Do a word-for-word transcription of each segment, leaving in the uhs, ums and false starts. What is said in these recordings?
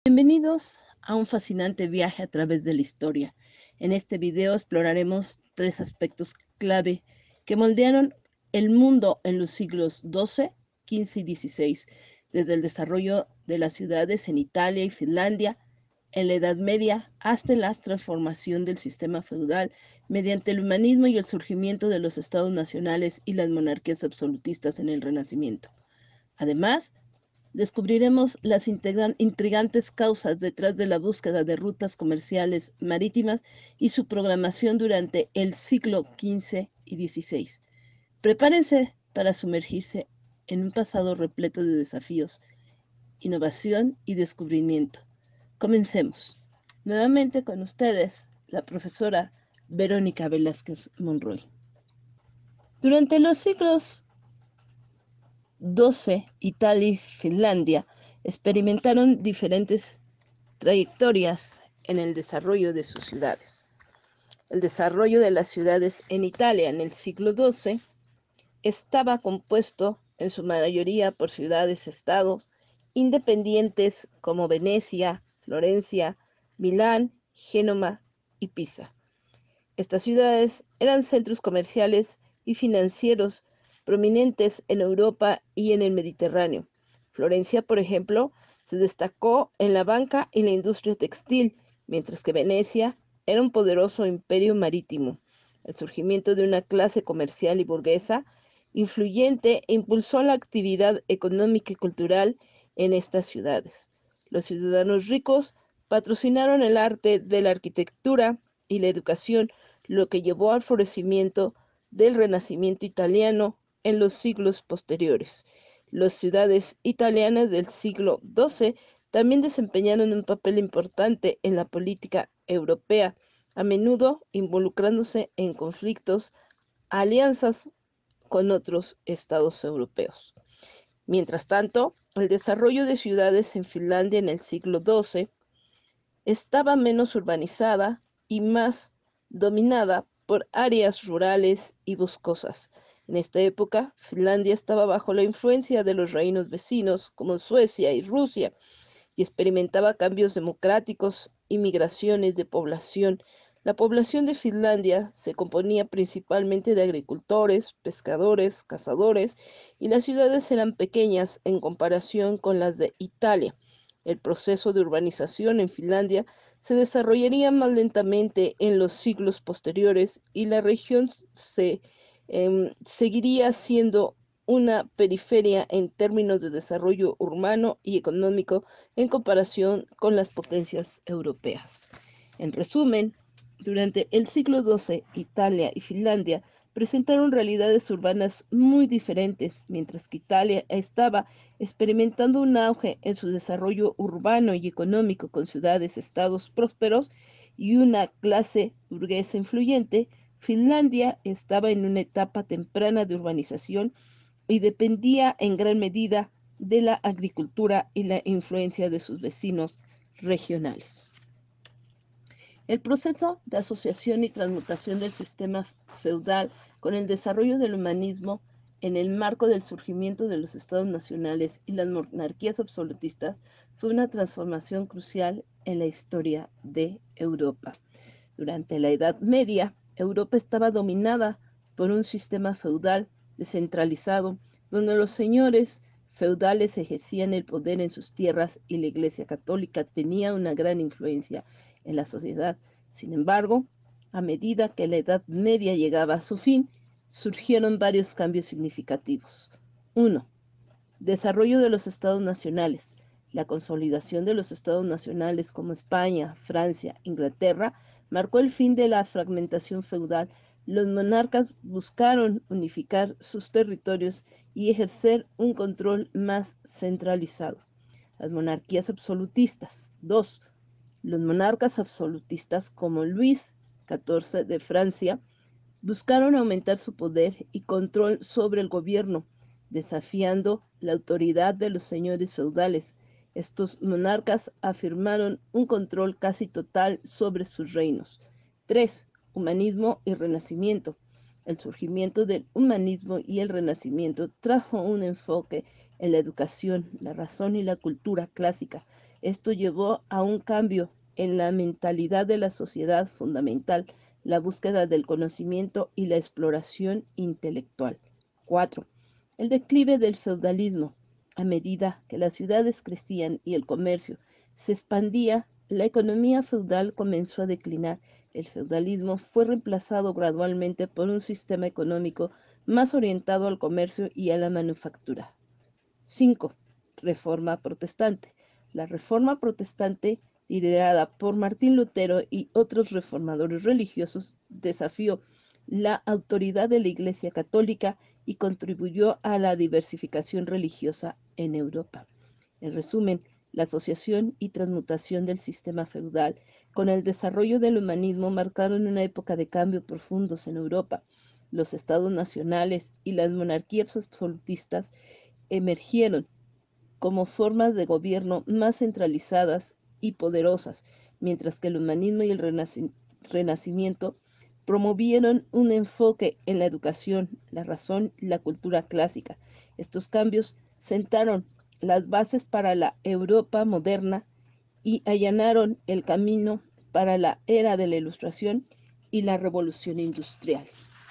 Bienvenidos a un fascinante viaje a través de la historia. En este video exploraremos tres aspectos clave que moldearon el mundo en los siglos doce, quince y dieciséis, desde el desarrollo de las ciudades en Italia y Finlandia, en la Edad Media, hasta la transformación del sistema feudal mediante el humanismo y el surgimiento de los estados nacionales y las monarquías absolutistas en el Renacimiento. Además, descubriremos las intrigantes causas detrás de la búsqueda de rutas comerciales marítimas y su programación durante el siglo quince y dieciséis. Prepárense para sumergirse en un pasado repleto de desafíos, innovación y descubrimiento. Comencemos. Nuevamente con ustedes, la profesora Verónica Velázquez Monroy. Durante los siglos doce, Italia y Finlandia experimentaron diferentes trayectorias en el desarrollo de sus ciudades. El desarrollo de las ciudades en Italia en el siglo doce estaba compuesto en su mayoría por ciudades-estados independientes como Venecia, Florencia, Milán, Génova y Pisa. Estas ciudades eran centros comerciales y financieros prominentes en Europa y en el Mediterráneo. Florencia, por ejemplo, se destacó en la banca y la industria textil, mientras que Venecia era un poderoso imperio marítimo. El surgimiento de una clase comercial y burguesa influyente impulsó la actividad económica y cultural en estas ciudades. Los ciudadanos ricos patrocinaron el arte de la arquitectura y la educación, lo que llevó al florecimiento del Renacimiento italiano en los siglos posteriores. Las ciudades italianas del siglo doce también desempeñaron un papel importante en la política europea, a menudo involucrándose en conflictos, alianzas con otros estados europeos. Mientras tanto, el desarrollo de ciudades en Finlandia en el siglo doce estaba menos urbanizada y más dominada por áreas rurales y boscosas. En esta época, Finlandia estaba bajo la influencia de los reinos vecinos como Suecia y Rusia y experimentaba cambios democráticos y migraciones de población. La población de Finlandia se componía principalmente de agricultores, pescadores, cazadores, y las ciudades eran pequeñas en comparación con las de Italia. El proceso de urbanización en Finlandia se desarrollaría más lentamente en los siglos posteriores y la región se eh, seguiría siendo una periferia en términos de desarrollo urbano y económico en comparación con las potencias europeas. En resumen, durante el siglo doce, Italia y Finlandia presentaron realidades urbanas muy diferentes, mientras que Italia estaba experimentando un auge en su desarrollo urbano y económico con ciudades-estados prósperos y una clase burguesa influyente. Finlandia estaba en una etapa temprana de urbanización y dependía en gran medida de la agricultura y la influencia de sus vecinos regionales. El proceso de asociación y transmutación del sistema feudal con el desarrollo del humanismo en el marco del surgimiento de los estados nacionales y las monarquías absolutistas fue una transformación crucial en la historia de Europa. Durante la Edad Media, Europa estaba dominada por un sistema feudal descentralizado, donde los señores feudales ejercían el poder en sus tierras y la Iglesia Católica tenía una gran influencia en la sociedad. Sin embargo, a medida que la Edad Media llegaba a su fin, surgieron varios cambios significativos. uno. Desarrollo de los estados nacionales. La consolidación de los estados nacionales como España, Francia, Inglaterra marcó el fin de la fragmentación feudal. Los monarcas buscaron unificar sus territorios y ejercer un control más centralizado. Las monarquías absolutistas. dos. Los monarcas absolutistas como Luis catorce de Francia buscaron aumentar su poder y control sobre el gobierno, desafiando la autoridad de los señores feudales. Estos monarcas afirmaron un control casi total sobre sus reinos. tres. Humanismo y Renacimiento. El surgimiento del humanismo y el Renacimiento trajo un enfoque en la educación, la razón y la cultura clásica. Esto llevó a un cambio en la mentalidad de la sociedad fundamental, la búsqueda del conocimiento y la exploración intelectual. cuatro. El declive del feudalismo. A medida que las ciudades crecían y el comercio se expandía, la economía feudal comenzó a declinar. El feudalismo fue reemplazado gradualmente por un sistema económico más orientado al comercio y a la manufactura. cinco. Reforma protestante. La reforma protestante, liderada por Martín Lutero y otros reformadores religiosos, desafió la autoridad de la Iglesia Católica y contribuyó a la diversificación religiosa en Europa. En resumen, la asociación y transmutación del sistema feudal con el desarrollo del humanismo marcaron una época de cambios profundos en Europa. Los estados nacionales y las monarquías absolutistas emergieron como formas de gobierno más centralizadas y poderosas, mientras que el humanismo y el renaci renacimiento promovieron un enfoque en la educación, la razón y la cultura clásica. Estos cambios sentaron las bases para la Europa moderna y allanaron el camino para la era de la Ilustración y la Revolución Industrial.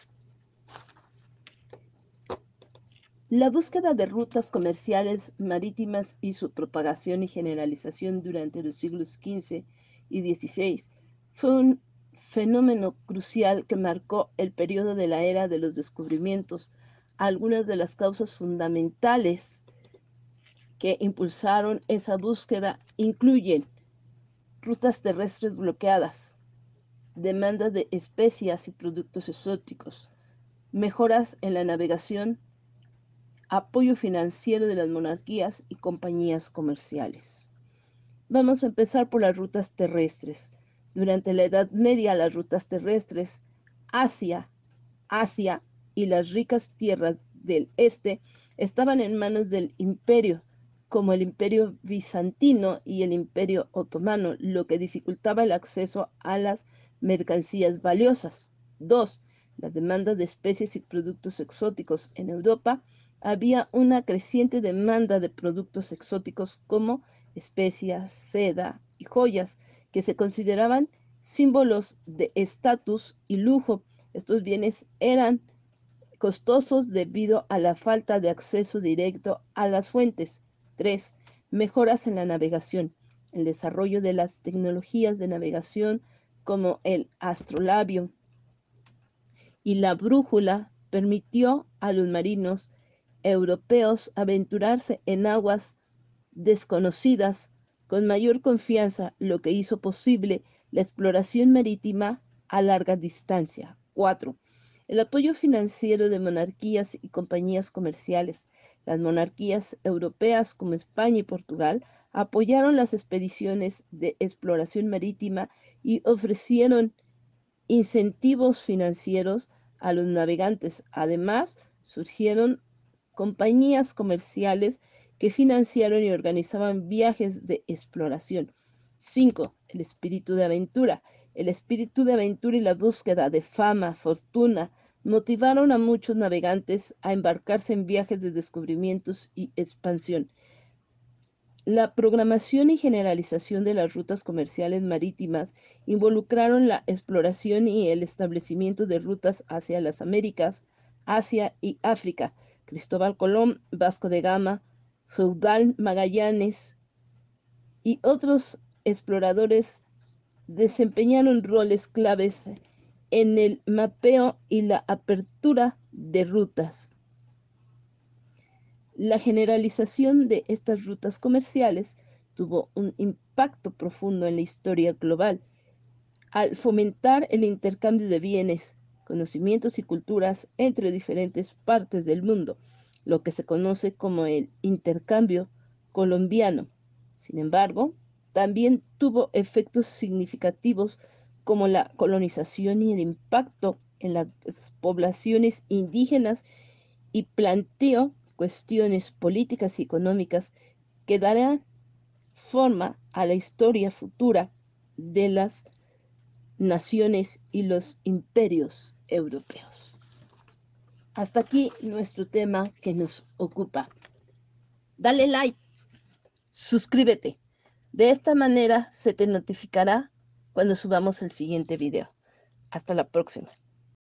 La búsqueda de rutas comerciales marítimas y su propagación y generalización durante los siglos quince y dieciséis fue un fenómeno crucial que marcó el periodo de la era de los descubrimientos. Algunas de las causas fundamentales que impulsaron esa búsqueda incluyen rutas terrestres bloqueadas, demanda de especias y productos exóticos, mejoras en la navegación, apoyo financiero de las monarquías y compañías comerciales. Vamos a empezar por las rutas terrestres. Durante la Edad Media, las rutas terrestres hacia Asia y las ricas tierras del este estaban en manos del imperio, como el imperio bizantino y el imperio otomano, lo que dificultaba el acceso a las mercancías valiosas. dos. La demanda de especies y productos exóticos en Europa. Había una creciente demanda de productos exóticos como especias, seda y joyas, que se consideraban símbolos de estatus y lujo. Estos bienes eran costosos debido a la falta de acceso directo a las fuentes. tres. Mejoras en la navegación. El desarrollo de las tecnologías de navegación como el astrolabio y la brújula permitió a los marinos europeos aventurarse en aguas desconocidas con mayor confianza, lo que hizo posible la exploración marítima a larga distancia. cuatro. El apoyo financiero de monarquías y compañías comerciales. Las monarquías europeas como España y Portugal apoyaron las expediciones de exploración marítima y ofrecieron incentivos financieros a los navegantes. Además, surgieron compañías comerciales que financiaron y organizaban viajes de exploración. cinco. El espíritu de aventura. El espíritu de aventura y la búsqueda de fama, fortuna, motivaron a muchos navegantes a embarcarse en viajes de descubrimientos y expansión. La programación y generalización de las rutas comerciales marítimas involucraron la exploración y el establecimiento de rutas hacia las Américas, Asia y África. Cristóbal Colón, Vasco de Gama, Feudal Magallanes y otros exploradores desempeñaron roles claves en el mapeo y la apertura de rutas. La generalización de estas rutas comerciales tuvo un impacto profundo en la historia global al fomentar el intercambio de bienes, conocimientos y culturas entre diferentes partes del mundo, lo que se conoce como el intercambio colombiano. Sin embargo, también tuvo efectos significativos como la colonización y el impacto en las poblaciones indígenas y planteó cuestiones políticas y económicas que darán forma a la historia futura de las naciones y los imperios europeos. Hasta aquí nuestro tema que nos ocupa. Dale like, suscríbete, De esta manera se te notificará cuando subamos el siguiente video. Hasta la próxima.